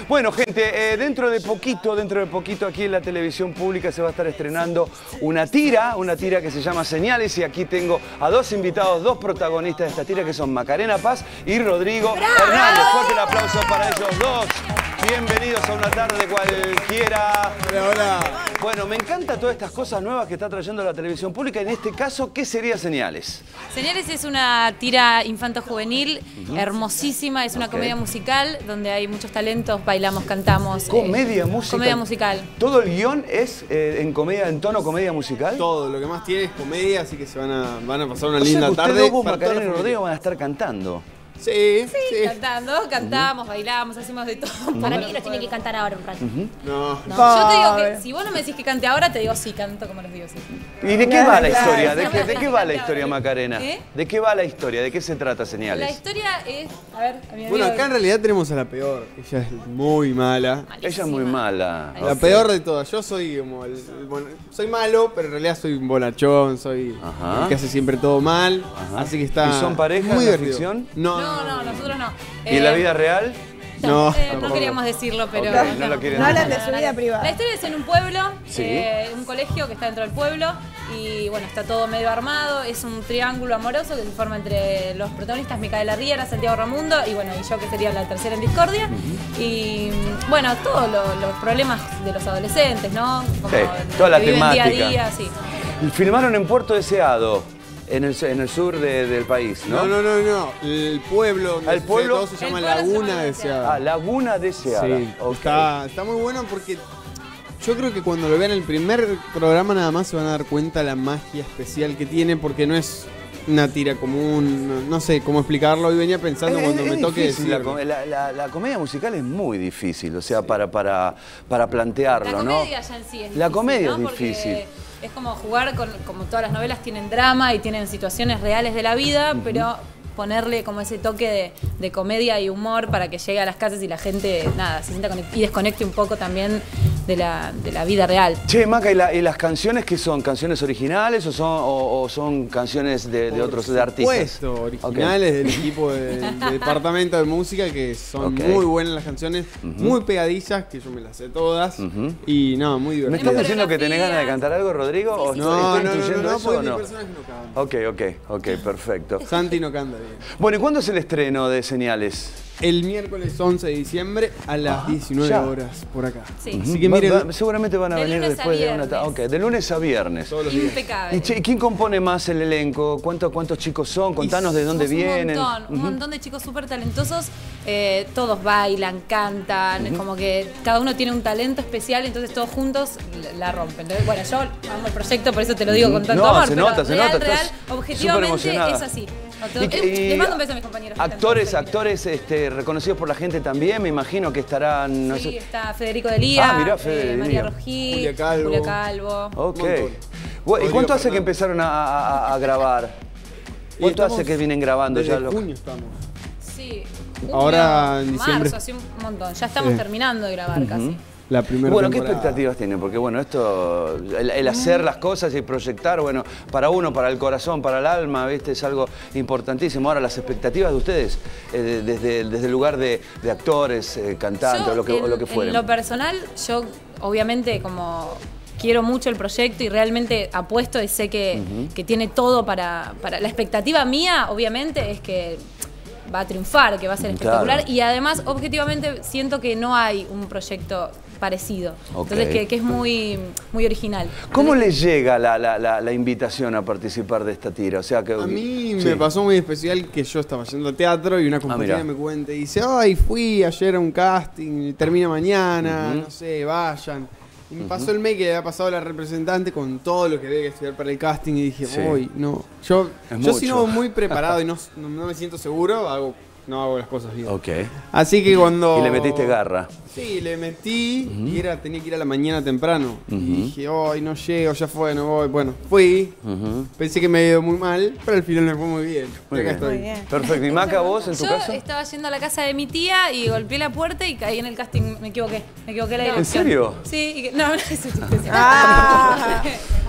Bueno, gente, dentro de poquito aquí en la televisión pública se va a estar estrenando una tira que se llama Señales, y aquí tengo a dos invitados, dos protagonistas de esta tira, que son Macarena Paz y Rodrigo Hernández. Fuerte el aplauso para ellos dos. Bienvenidos a una tarde cualquiera. Hola, hola. Bueno, me encantan todas estas cosas nuevas que está trayendo la televisión pública. En este caso, ¿qué sería Señales? Señales es una tira infanto-juvenil hermosísima. Es una comedia musical donde hay muchos talentos, bailamos, cantamos. ¿Comedia musical? Comedia musical. ¿Todo el guión es en tono comedia musical? Todo, lo que más tiene es comedia, así que se van a pasar una O sea linda que ustedes tarde. vos, para Macarena toda y la Rodrigo, van a estar cantando. Sí. Cantamos, bailamos, hacemos de todo. Para mí que nos tiene que cantar ahora un rato. No. Yo te digo que si vos no me decís que cante ahora, te digo sí, canto como los digo, sí. ¿Y de qué va la historia? ¿De qué va la historia, Macarena? ¿Eh? ¿De qué va la historia? ¿De qué se trata Señales? La historia es, a ver, a mi amigo. Bueno, acá en realidad tenemos a la peor. Ella es muy mala. Ella es muy mala. La peor de todas. Yo soy como bueno, soy malo, pero en realidad soy un bonachón, soy Ajá. el que hace siempre todo mal. Ajá. Así que está. ¿Y son parejas muy en la divertido. ficción? No, nosotros no. ¿Y en la vida real? No, no queríamos decirlo, pero... Ok, no lo quieren No hablan decir. de su vida privada. La historia es en un pueblo, Sí. un colegio que está dentro del pueblo, y bueno, está todo medio armado, es un triángulo amoroso que se forma entre los protagonistas, Micaela Riera, Santiago Ramundo, y bueno, y yo, que sería la tercera en discordia. Y bueno, todos los problemas de los adolescentes, ¿no? Como Sí, toda la que viven día a temática. día, sí. Filmaron en Puerto Deseado, en el sur del país, ¿no? No. El pueblo donde ¿El pueblo? todo se llama El pueblo se Laguna llama Deseada. Ah, Laguna Deseada. Sí, Ok. está muy bueno porque yo creo que cuando lo vean el primer programa nada más se van a dar cuenta la magia especial que tiene, porque no es una tira común, no sé cómo explicarlo. Hoy venía pensando cuando me toque difícil, decirlo. la comedia musical es muy difícil, o sea, para plantearlo, La ¿no? comedia ya en sí es difícil, La comedia ¿no? es Porque difícil. es como jugar con, como todas las novelas tienen drama y tienen situaciones reales de la vida, pero ponerle como ese toque de comedia y humor para que llegue a las casas y la gente, nada, se sienta y desconecte un poco también de la vida real. Che, Maca, ¿y las canciones qué son? ¿Canciones originales o son canciones de otros de artistas? Supuesto, originales del equipo del departamento de música, que son Ok. muy buenas las canciones, muy pegadizas, que yo me las sé todas. Y no, muy ¿Me divertidas. estás diciendo que tenés ganas de cantar algo, Rodrigo? ¿O No, estoy intuyendo eso porque o hay no? personas que no cantan. Ok, perfecto. Santi no canta bien. Bueno, ¿y cuándo es el estreno de Señales? El miércoles 11 de diciembre a las 19 ya. horas por acá. Sí. Así que miren, Seguramente van a De venir lunes a después de una viernes. tarde. Ok, de lunes a viernes. todos los días. Impecable. ¿Y quién compone más el elenco? ¿Cuántos chicos son? Contanos de dónde Somos vienen. Un montón de chicos súper talentosos, todos bailan, cantan, como que cada uno tiene un talento especial, entonces todos juntos la rompen. Entonces, bueno, yo amo el proyecto, por eso te lo digo con tanto No, amor, se pero nota, real, estás objetivamente superemocionada. es así. Y Les mando un beso a mis compañeros. Actores reconocidos por la gente también, me imagino que estarán, no Sí, sé. está Federico Delía, Ah, mirá, Fede María Delía. Rojí, Julia Calvo. Calvo. Ok. Un montón. ¿Y cuánto hace Fernández. que empezaron a grabar? Y ¿Cuánto estamos hace que vienen grabando desde ya? junio estamos. Sí. Ahora en diciembre. Marzo, hace un montón. Ya estamos terminando de grabar casi. La primera Bueno, ¿qué temporada. expectativas tienen? Porque bueno, esto, el hacer las cosas y proyectar, bueno, para uno, para el corazón, para el alma, ¿viste? Es algo importantísimo. Ahora, las expectativas de ustedes, desde el lugar de actores, cantantes, Yo, o lo que fueren. En lo personal, yo obviamente como quiero mucho el proyecto y realmente apuesto y sé que tiene todo para... La expectativa mía, obviamente, es que va a triunfar, que va a ser espectacular. Claro. Y además, objetivamente, siento que no hay un proyecto parecido. Ok. Entonces, que es muy, muy original. ¿Cómo les llega la invitación a participar de esta tira? O sea, que, A mí sí. me pasó muy especial que yo estaba yendo a teatro y una compañera mirá. me cuenta y dice, ay, fui ayer a un casting, termina mañana, no sé, vayan. Y me pasó el mail que le había pasado a la representante con todo lo que había que estudiar para el casting y dije, Sí. uy, no. Yo Es si mucho. no muy preparado y no me siento seguro, no hago las cosas bien. Ok. Así que cuando... Y le metiste garra. Sí, le metí y tenía que ir a la mañana temprano. Y dije, ay, no llego, ya fue, no voy. Bueno, fui. Pensé que me había ido muy mal, pero al final me fue muy bien. Muy Y acá bien. estoy. Muy bien. Perfecto. ¿Y Maca, vos en tu Yo caso? estaba yendo a la casa de mi tía y golpeé la puerta y caí en el casting. Me equivoqué la dirección. ¿En serio? Sí. No, es un chiste. Ah.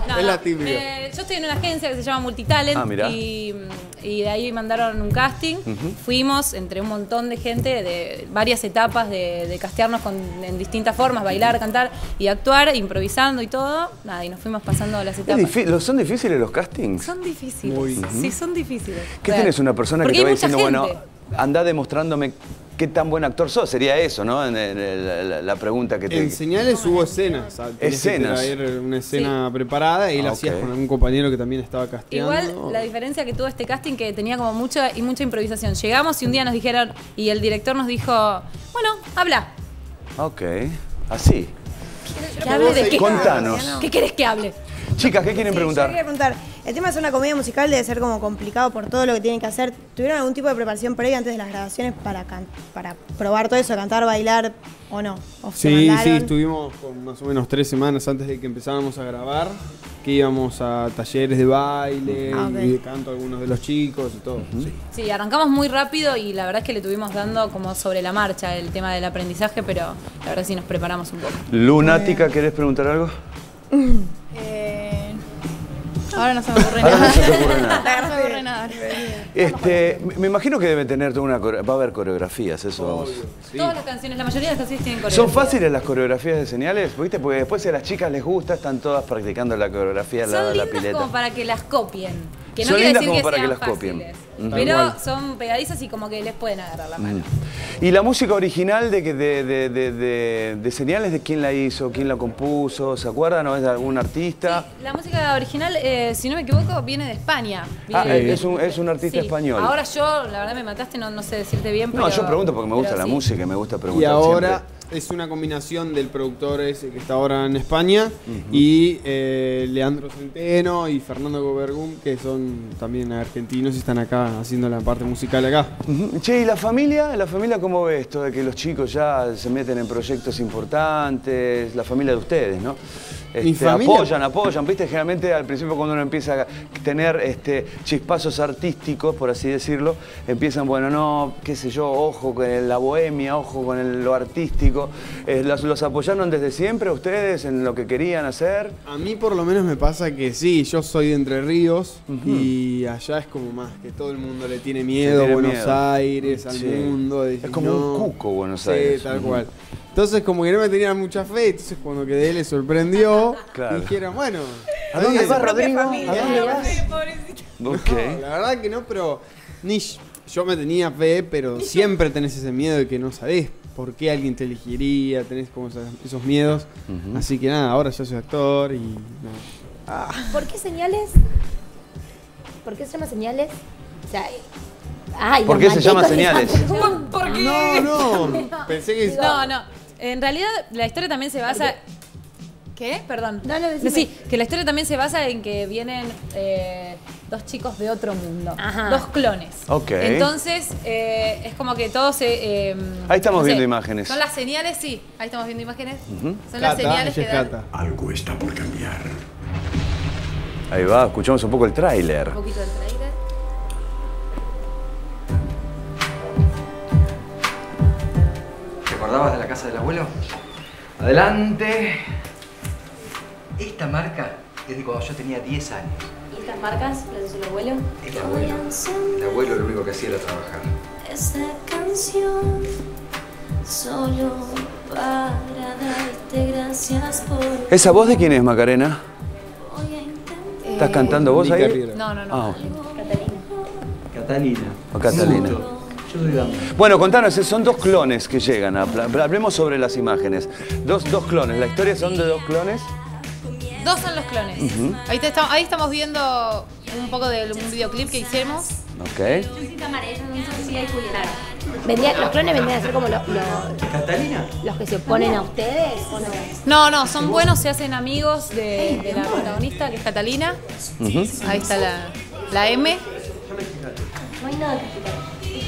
No, Es no. la típica. Yo estoy en una agencia que se llama Multitalent y de ahí mandaron un casting. Fuimos entre un montón de gente de varias etapas de castearnos en distintas formas, bailar, cantar y actuar, improvisando y todo. Nada, y nos fuimos pasando las etapas. ¿Son difíciles los castings? Son difíciles. Muy. Sí, son difíciles. ¿Qué tenés una persona Porque que te va hay mucha diciendo, gente. bueno, anda demostrándome qué tan buen actor sos? Sería eso, ¿no? La pregunta que te... En señales hubo escenas. O sea, tenías Escenas. que traer una escena preparada y la hacías ok. con algún compañero que también estaba casteando. Igual la diferencia que tuvo este casting que tenía como mucha improvisación. Llegamos y un día nos dijeron, y el director nos dijo, bueno, habla. Ok, así. ¿Que hable de qué? Contanos. ¿Qué querés que hable? Chicas, ¿qué quieren Sí, yo preguntar? quería preguntar, el tema de hacer una comedia musical debe ser como complicado por todo lo que tienen que hacer. ¿Tuvieron algún tipo de preparación previa antes de las grabaciones para probar todo eso, cantar, bailar o no? ¿O se Sí, mandaron? estuvimos con más o menos 3 semanas antes de que empezáramos a grabar, que íbamos a talleres de baile Ah, ok. y de canto a algunos de los chicos y todo. Sí. Sí, arrancamos muy rápido y la verdad es que le tuvimos dando como sobre la marcha el tema del aprendizaje, pero la verdad sí nos preparamos un poco. Lunática, ¿querés preguntar algo? Ahora no se me ocurre Ahora no nada. se te ocurre nada. No se me ocurre nada. Me imagino que debe tener toda va a haber coreografías, eso vamos. Sí. Todas las canciones, la mayoría de las canciones tienen ¿Son coreografía. fáciles las coreografías de señales? ¿Viste? Porque después si a las chicas les gusta, están todas practicando la coreografía al lado Son de la lindas pileta. como para que las copien. Que no Son quiere lindas decir como que para que sean las copien. fáciles. Ujú. Pero Tal cual. son pegadizas y como que les pueden agarrar la mano. ¿Y la música original de señales de quién la hizo, quién la compuso? ¿Se acuerdan? ¿O es de algún artista? Sí, la música original, si no me equivoco, viene de España. Ah, Viene- es un artista Sí. español. Ahora yo, la verdad me mataste, no sé decirte bien, pero... No, yo pregunto porque me gusta pero la sí. música y me gusta Y preguntar ahora siempre. es una combinación del productor ese que está ahora en España y Leandro Centeno y Fernando Gobergum, que son también argentinos y están acá haciendo la parte musical acá. Ujú. Che, ¿y la familia? ¿La familia cómo ve esto de que los chicos ya se meten en proyectos importantes? La familia de ustedes, ¿no? Mi familia- apoyan, viste, generalmente al principio cuando uno empieza a tener chispazos artísticos, por así decirlo, empiezan, bueno, no, qué sé yo, ojo con la bohemia, ojo con lo artístico. ¿Los apoyaron desde siempre a ustedes en lo que querían hacer? A mí por lo menos me pasa que sí, yo soy de Entre Ríos y allá es como más que todo el mundo le tiene miedo a tiene Buenos miedo. Aires, al Sí. mundo. Es como un cuco Buenos Aires. Sí, tal Ujú. cual. Entonces como que no me tenían mucha fe, entonces cuando quedé les sorprendió, Claro. dijeron, bueno, ¿A dónde bien. vas, Rodrigo? ¿A dónde familia. vas? Ok. No, la verdad que no, pero yo me tenía fe, pero siempre tenés ese miedo de que no sabés por qué alguien te elegiría, tenés como esos miedos. Así que nada, ahora yo soy actor y nada. ¿Por qué señales? ¿Por qué se llama señales? O sea, ay, ¿Por los qué se llama malditos señales? ¿Por qué? No, pensé que... No. En realidad la historia también se basa... ¿Qué? Perdón. No, decime. Sí, que la historia también se basa en que vienen dos chicos de otro mundo. Ajá. Dos clones. Ok. Entonces, es como que todos se... Ahí estamos viendo imágenes. Son las señales, sí. Ahí estamos viendo imágenes. Son Cata, las señales ella que es dan Cata. Algo está por cambiar. Ahí va, escuchamos un poco el tráiler. un poquito del trailer. ¿Te acordabas de la casa del abuelo? Adelante. Esta marca es de cuando yo tenía 10 años. ¿Y estas marcas las hizo el abuelo? El abuelo. El abuelo lo único que hacía era trabajar. Esta canción solo para darte gracias por ¿Esa voz de quién es, Macarena? voy a intentar. ¿Estás cantando vos Mica ahí? Riera. No. Ah, Catalina. o Catalina. Yo soy Dama. Bueno, contanos, son dos clones que llegan. Hablemos sobre las imágenes. Dos clones. ¿La historia son de dos clones? Dos son los clones. Ahí estamos viendo un poco de un videoclip que hicimos. Ok. Los clones vendrían a ser como ¿Catalina? los que se oponen a ustedes, ¿o no? No, son buenos, se hacen amigos de la protagonista, que es Catalina. Ahí está la M. No hay nada que explicar.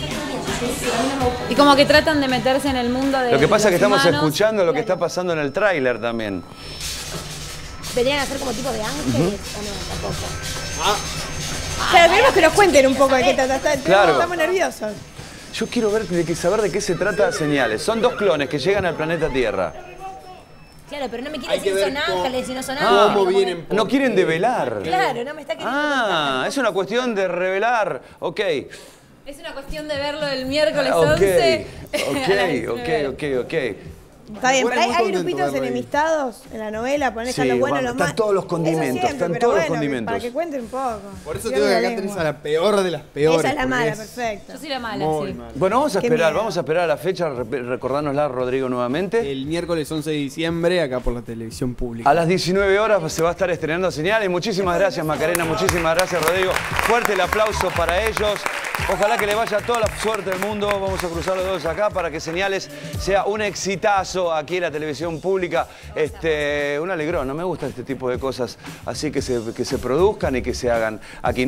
Y como que tratan de meterse en el mundo de Lo que pasa es que los estamos humanos. escuchando lo que está pasando en el tráiler también. ¿Vendrían a ser como tipo de ángeles o no? Tampoco. Claro, queremos que nos cuenten un poco de qué trata. Claro. Estamos nerviosos. Yo quiero saber de qué se trata Señales. Son dos clones que llegan al planeta Tierra. Claro, pero no me quiere Hay que decir ver son ángeles y no son cómo ángeles. como vienen que- No quieren develar. Claro, no me está queriendo Ah, contar. es una cuestión de revelar. Ok. Es una cuestión de verlo el miércoles Ok, 11. ok. Está bien, Bueno, pero hay muy contento grupitos verlo ahí. enemistados en la novela, ponés Sí, a los buenos, vamos, los están malos. todos los Eso condimentos, siempre, están pero todos los bueno, condimentos. Para que cuenten un poco. Por eso Cierren tengo que la acá lengua. tenés a la peor de las peores. Esa es la porque mala, es perfecto. Yo soy la mala, muy sí. mala. Bueno, vamos a Qué esperar, miedo. vamos a esperar a la fecha, recordárnosla, Rodrigo, nuevamente. El miércoles 11 de diciembre, acá por la televisión pública. A las 19 horas se va a estar estrenando Señales. Muchísimas gracias, Macarena. Muchísimas gracias, Rodrigo. Fuerte el aplauso para ellos. Ojalá que le vaya toda la suerte del mundo. Vamos a cruzar los dedos acá para que Señales sea un exitazo aquí en la televisión pública. Un alegrón. No me gusta este tipo de cosas así que se produzcan y que se hagan aquí.